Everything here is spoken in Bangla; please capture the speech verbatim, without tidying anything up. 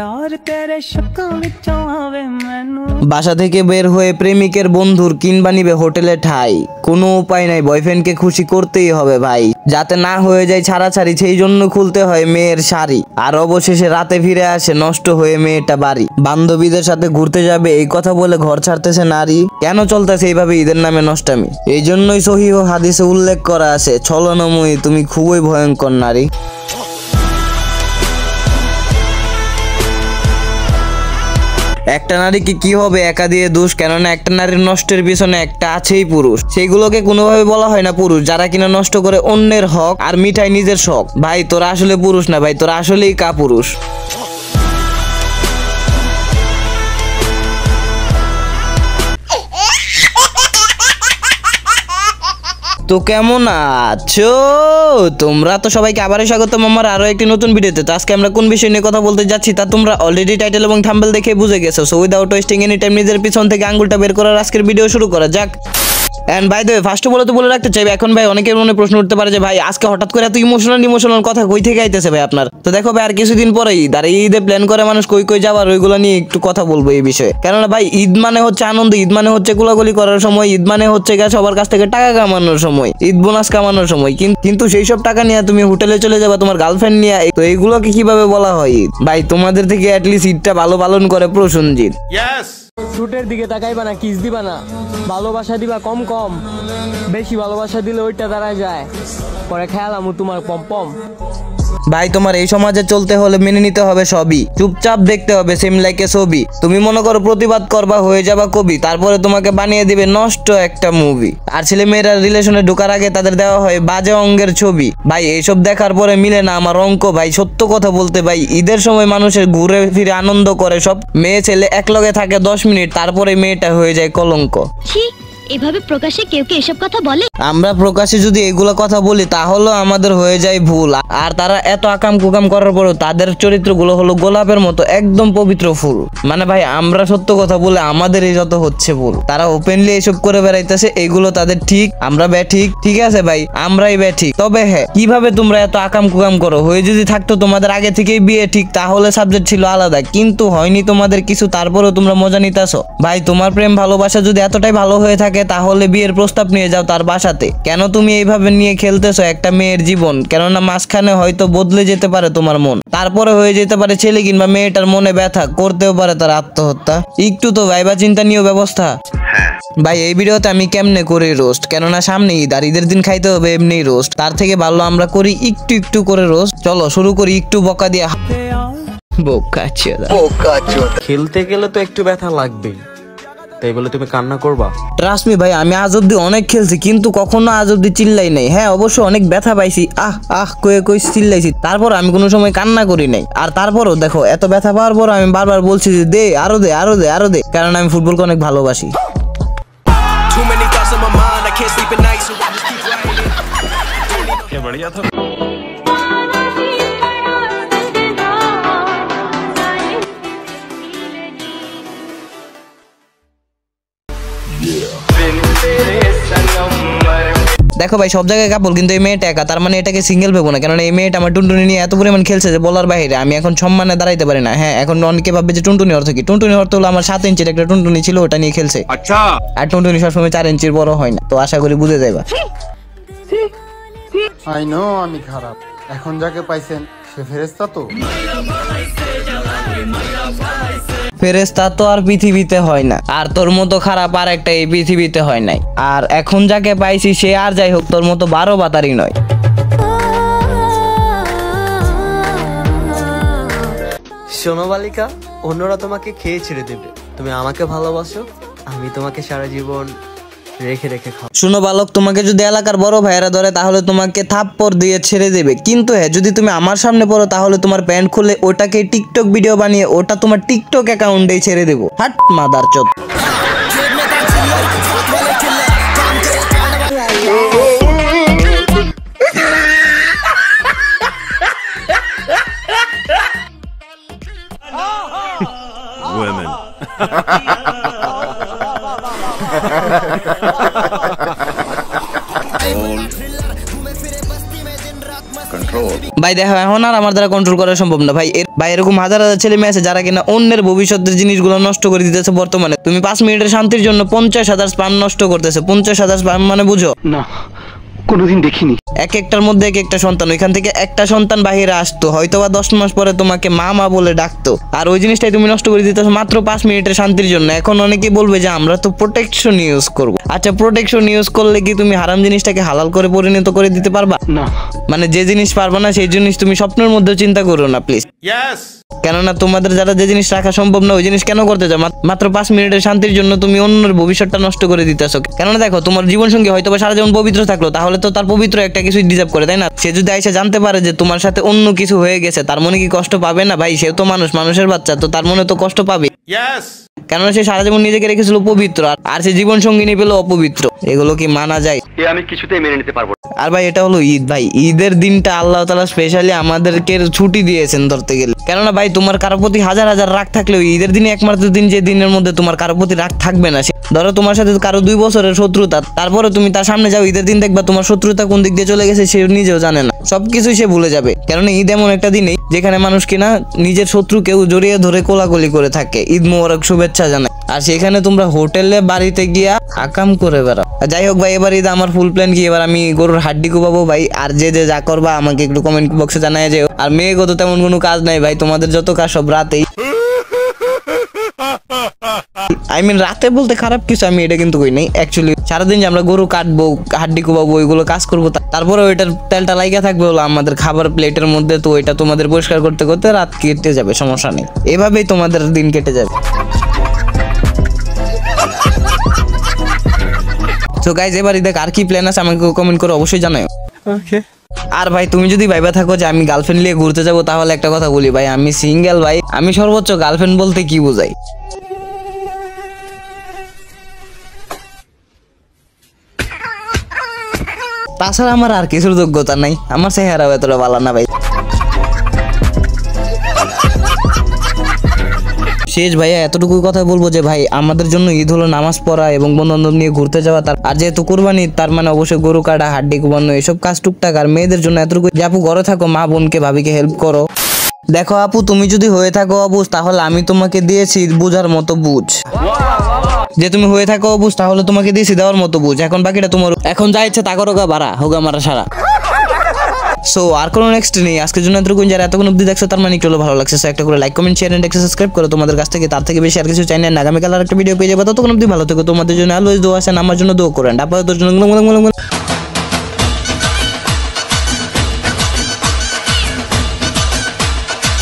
বাসা থেকে বের হয়ে প্রেমিকের বন্ধুর কিনবা নিবে হোটেলে ঠাই, কোনো উপায় নাই, বয়ফ্রেন্ডকে খুশি করতেই হবে ভাই, যাতে না হয়ে যায় ছাড়াছাড়ি, সেই জন্য খুলতে হয় মেয়ের শাড়ি। আর অবশেষে রাতে ফিরে আসে নষ্ট হয়ে মেয়েটা বাড়ি। বান্ধবীদের সাথে ঘুরতে যাবে এই কথা বলে ঘর ছাড়তেছে নারী, কেন চলতেছে এইভাবে ঈদের নামে নষ্টামি? এই জন্যই সহিহ হাদিসে উল্লেখ করা আছে, ছলনাময়ী তুমি খুবই ভয়ঙ্কর নারী। একটা নারীকে কি হবে একা দিয়ে দোষ, কেননা একটা নারীর নষ্টের পিছনে একটা আছেই পুরুষ। সেইগুলোকে কোনোভাবে বলা হয় না পুরুষ, যারা কিনা নষ্ট করে অন্যের হক আর মিঠাই নিজের শখ। ভাই তোরা আসলে পুরুষ না ভাই, তোরা আসলেই কাপুরুষ। তো কেমন আছো তোমরা? তো সবাইকে আবারও স্বাগতম আমার আরো একটি নতুন ভিডিওতে। তো আজকে আমরা কোন বিষয় নিয়ে কথা বলতে যাচ্ছি তা তোমরা অলরেডি টাইটেল এবং থাম্বনেল দেখে বুঝে গেছো। So without wasting any time নিজের পিছন থেকে আঙ্গুলটা বের করার আজকের ভিডিও শুরু করা যাক। And by the way first of all তো বলে রাখতে চাই, এখন ভাই অনেকের মনে প্রশ্ন উঠতে পারে যে ভাই আজকে হঠাৎ করে এত ইমোশনাল ইমোশনাল কথা কই থেকে আইতেছে ভাই আপনার? তো দেখো ভাই আর কিছুদিন পরে ঈদ, আর ঈদে প্ল্যান করে মানুষ কই কই যাবার, ওইগুলো নিয়ে একটু কথা বলবো এই বিষয়ে। কেননা ভাই ঈদ মানে হচ্ছে আনন্দ, ঈদ মানে হচ্ছে গোলাগুলি করার সময়, ঈদ মানে হচ্ছে গা সবার কাছ থেকে টাকা কামানোর সময়, ঈদ বোনাস কামানোর সময়। কিন্তু সেই সব টাকা নিয়ে তুমি হোটেলে চলে যাবা তোমার গার্লফ্রেন্ড নিয়ে, তো এইগুলোকে কিভাবে বলা হয় ঈদ? ভাই তোমাদের থেকে অ্যাটলিস্ট ঈদটা ভালো পালন করে প্রসেনজিৎ। শুটের দিকে তাকাইবা না, কিস দিবা না, ভালোবাসা দিবা কম কম, বেশি ভালোবাসা দিলে ওইটা দাঁড়ায় যায়, পরে খেয়ালামু তোমার পম পম। ভাই তোমার এই সমাজে চলতে হলে মেনে নিতে হবে সবই, চুপচাপ দেখতে হবে সেম লাইকে ছবি। তুমি মনে করো প্রতিবাদ করবা, হয়ে যাবা কবি, তারপরে তোমাকে বানিয়ে দিবে নষ্ট একটা মুভি। আর ছেলে মেয়েরা রিলেশনে ঢোকার আগে তাদের দেওয়া হয় বাজে অঙ্গের ছবি। ভাই এইসব দেখার পরে মিলে না আমার অঙ্ক। ভাই সত্য কথা বলতে ভাই ঈদের সময় মানুষের ঘুরে ফিরে আনন্দ করে সব, মেয়ে ছেলে একলগে থাকে দশ মিনিট, তারপরে মেয়েটা হয়ে যায় কলঙ্ক। এভাবে প্রকাশে কেউ কি এসব কথা বলে? আমরা প্রকাশে যদি এগুলো কথা বলি তাহলে আমাদের হয়ে যায় ভুল। আর তারা এত আকাম কুকাম করার পরেও তাদের চরিত্রগুলো হলো গোলাপের মতো একদম পবিত্র ফুল। মানে ভাই আমরা সত্য কথা বলে আমাদের এই যত হচ্ছে ভুল, তারা ওপেনলি এইসব করে বেড়াইতেছে, এইগুলো তাদের ঠিক, আমরা ব্যাঠিক। ঠিক আছে ভাই আমরাই ব্যাঠিক, তবে হ্যাঁ কিভাবে তোমরা এত আকাম কুকাম করো? হয়ে যদি থাকতো তোমাদের আগে থেকেই বিয়ে ঠিক, তাহলে সাবজেক্ট ছিল আলাদা, কিন্তু হয়নি তোমাদের কিছু, তারপরেও তোমরা মজা নিতেছো। ভাই তোমার প্রেম ভালোবাসা যদি এতটাই ভালো হয়ে থাকে তাহলে বিয়ের প্রস্তাব নিয়ে যাও তার বাসাতে। কেন তুমি এইভাবে নিয়ে খেলতেছো একটা মেয়ের জীবন? কেননা মাঝখানে হয়তো বদলে যেতে পারে তোমার মন, তারপরে হয়ে যেতে পারে ছেলে কিংবা মেয়েটার মনে ব্যথা, করতেও পারে তার আত্মহত্যা। একটু তো ভাইবা চিন্তা নিয়েও ব্যবস্থা। ভাই এই ভিডিওতে আমি কেমনে করি রোস্ট, কেননা সামনে ঈদ আর ঈদের দিন খাইতে হবে এমনি রোস্ট, তার থেকে ভালো আমরা করি একটু একটু করে রোস্ট। চলো শুরু করি একটু বকা দিয়া। বোকা চোদা, বোকা চোদা। খেলতে গেলে তো একটু ব্যথা লাগবেই, তাই বলে তুমি কান্না করবা? ট্রাস্ট মি ভাই আমি আজ অব্দি অনেক খেলছি, কিন্তু কখনো আজ অব্দি চিল্লাই নাই। হ্যাঁ অবশ্য অনেক ব্যথা পাইছি, আহ আহ কয়ে কই চিল্লাইছি, তারপর আমি কোনো সময় কান্না করি নাই। আর তারপরও দেখো এত ব্যথা পাওয়ার পর আমি বারবার বলছি যে দে আরো দে আরো দে আরো দে, কারণ আমি ফুটবলকে অনেক ভালোবাসি। দেখো ভাই সব জায়গায় কাপড়, কিন্তু এই মেয়েটা একা, তার মানে এটাকে সিঙ্গেল ভেবো না, কারণ এই মেয়েটা আমার টুনটুনি নিয়ে এত পরিমাণ খেলছে যে বলার বাইরে। আমি এখন সম্মানে দাঁড়াইতে পারি না। হ্যাঁ এখন অনেকে ভাববে যে টুনটুনি অর্থ কি? টুনটুনি অর্থ হলো আমার সাত ইঞ্চির একটা টুনটুনি ছিল, ওটা নিয়ে খেলছে। আচ্ছা। আর টুনটুনি সবসময় চার ইঞ্চির বড় হয় না, তো আশা করি বুঝে যাইবা। আই নো আমি খারাপ, এখন যাকে পাইছেন সে ফেরেশতা তো। ফেরেশতা তো আর পৃথিবীতে হয় না, আর তোর মতো খারাপ আর একটা এই পৃথিবীতে হয় নাই। আর এখন যাকে পাইছি সে আর যাই হোক তোর মতো বারো বাতারি নয়। শোনো বালিকা, অন্যরা তোমাকে খেয়ে ছেড়ে দেবে, তুমি আমাকে ভালোবাসো, আমি তোমাকে সারা জীবন রেখে রেখে খাও। শুনো বালক, তোমাকে যদি এলাকার বড় ভাইয়েরা ধরে তাহলে তোমাকে থাপ্পড় দিয়ে ছেড়ে দেবে, কিন্তু হ্যাঁ যদি তুমি আমার সামনে পড়ো তাহলে তোমার প্যান্ট খুলে ওটাকে টিকটক ভিডিও বানিয়ে ওটা তোমার টিকটক অ্যাকাউন্টেই ছেড়ে দেবো। হাট মাদার চোদ। Women. Control. ভাই দেখো এখন আর আমার দ্বারা কন্ট্রোল করা সম্ভব না ভাই। ভাই এরকম হাজার হাজার ছেলে মেয়ে আছে যারা কিনা অন্যের ভবিষ্যতের জিনিসগুলো নষ্ট করে দিতেছে বর্তমানে। তুমি পাঁচ মিনিটের শান্তির জন্য পঞ্চাশ হাজার স্পাম নষ্ট করতেছে। পঞ্চাশ হাজার স্পাম মানে বুঝো না, কোনোদিন দেখিনি। এক একটার মধ্যে এক একটা সন্তান, ওইখান থেকে একটা সন্তান বাহিরে আসতো, হয়তো বা দশ মাস পরে তোমাকে মা মা বলে ডাকতো, আর ওই জিনিসটাই তুমি নষ্ট করে দিতেছো মাত্র পাঁচ মিনিটের শান্তির জন্য। এখন অনেকে বলবে যে আমরা তো প্রোটেকশন ইউজ করবো। আচ্ছা প্রোটেকশন ইউজ করলে কি তুমি হারাম জিনিসটাকে হালাল করে পরিণত করে দিতে পারবা? না। মানে যে জিনিস পারবা না সেই জিনিস তুমি স্বপ্নের মধ্যেও চিন্তা করো না প্লিজ। কেননা তোমাদের যারা যে জিনিস রাখা সম্ভব না ওই জিনিস কেন করতে চাও? মাত্র পাঁচ মিনিটের শান্তির জন্য তুমি অন্যের ভবিষ্যৎটা নষ্ট করে দিতেছো। কেননা দেখো তোমার জীবন সঙ্গী হয়তো বা সারা জীবন পবিত্র থাকলো, তাহলে তো তার পবিত্র একটা কিছু ডিজার্ভ করে, তাই না? সে যদি আইসা জানতে পারে যে তোমার সাথে অন্য কিছু হয়ে গেছে, তার মনে কি কষ্ট পাবে না? ভাই সে তো মানুষ, মানুষের বাচ্চা, তো তার মনে তো কষ্ট পাবে। কেননা সে সারা জীবন নিজেকে রেখেছিল পবিত্র, আর সে জীবন সঙ্গিনী পেল অপবিত্র। এগুলো কি মানা যায়? আমি কিছুতেই মেনে নিতে পারবো। আর ভাই এটা হলো ঈদ। ভাই ঈদের দিনটা আল্লাহ তাআলা স্পেশালি আমাদেরকে ছুটি দিয়েছেন ধরতে গেলে। কেননা ভাই তোমার কারো প্রতি হাজার হাজার রাগ থাকলেও ঈদের দিনে একমাত্র দিন যে দিনের মধ্যে তোমার কারো প্রতি রাগ থাকবে না। ধরো তোমার সাথে কারো দুই বছরের শত্রুতা, তারপরে তুমি তার সামনে যাও ঈদের দিন, দেখবা তোমার শত্রুতা কোন দিক দিয়ে চলে গেছে সে নিজেও জানে না, সবকিছুই সে ভুলে যাবে। কেননা ঈদ এমন একটা দিনেই যেখানে মানুষ কিনা নিজের শত্রুকেও জড়িয়ে ধরে কোলাকুলি করে থাকে, ঈদ মোবারক শুভেচ্ছা জানায়। আর সেখানে তোমরা হোটেলে বাড়িতে গিয়া আকাম করে বেড়াও। যাই হোক ভাই, এবার ঈদ আমার ফুল প্ল্যান কি, এবার আমি গরুর হাড্ডি কোপাবো ভাই। আর যে যে যা করবা আমাকে একটু কমেন্ট বক্সে জানায় যেও। আর মেয়েগো তো তেমন কোনো কাজ নাই ভাই, তোমাদের যত কাজ সব রাতেই। আই মিন রাতে বলতে খারাপ কিছু আমি এটা কিন্তু কই নাই, অ্যাকচুয়ালি সারাদিন যে আমরা গরু কাটবো, হাড্ডি কোপাবো, ওইগুলো কাজ করবো, তারপরে ওইটার তেলটা লাইগা থাকবে হলো আমাদের খাবার প্লেটের মধ্যে, তো ওইটা তোমাদের পরিষ্কার করতে করতে রাত কেটে যাবে, সমস্যা নেই। এভাবেই তোমাদের দিন কেটে যাবে। তো গাইজ এবার দেখ আর কি প্ল্যান আছে আমাকে কমেন্ট করে অবশ্যই জানাও। ওকে। আর ভাই তুমি যদি ভাইবা থাকো যে আমি গার্লফ্রেন্ড নিয়ে ঘুরতে যাবো, তাহলে একটা কথা বলি ভাই, আমি সিঙ্গেল ভাই। আমি সর্বোচ্চ গার্লফ্রেন্ড বলতে কি বোঝাই? তাছাড়া আমার আর কিছুর যোগ্যতা নাই, আমার চেহারাও এতটা ভালো না ভাই। শেষ ভাইয়া এতটুকু কথা বলবো যে ভাই আমাদের জন্য ঈদ হলো নামাজ পড়া এবং বন্ধু বান্ধব নিয়ে ঘুরতে যাওয়া। তার আর যেহেতু কুরবানি, তার মানে অবশ্যই গরু কাটা, হাড্ডি কোবানো, এসব কাজ টুকটাক। আর মেয়েদের জন্য এতটুকু যে আপু ঘরে থাকো, মা বোনকে ভাবিকে হেল্প করো। দেখো আপু তুমি যদি হয়ে থাকো অবুঝ, তাহলে আমি তোমাকে দিয়েছি বুঝার মতো বুঝ। যে তুমি হয়ে থাকো অবুঝ, তাহলে তোমাকে দিয়েছি দেওয়ার মতো বুঝ। এখন বাকিটা তোমার, এখন যা ইচ্ছে তা করো গা, বাড়া হোগা মারা সারা। সো আর কোনো নেক্সট নেই আজকের জন্য। এতটুকু যারা এতক্ষণ অব্দি দেখছো তার মানে একটু ভালো লাগছে, সো একটা করে like comment share and subscribe করো। তোমাদের কাছ থেকে তার থেকে বেশি আর কিছু চাই না। আগামীকাল আর একটা ভিডিও পেয়ে যাবো, ততক্ষণ অব্দি ভালো থেকো। তোমাদের জন্য অলওয়েজ দোয়া আছেন, আমার জন্য দোয়া করেন। আপাতত জন্য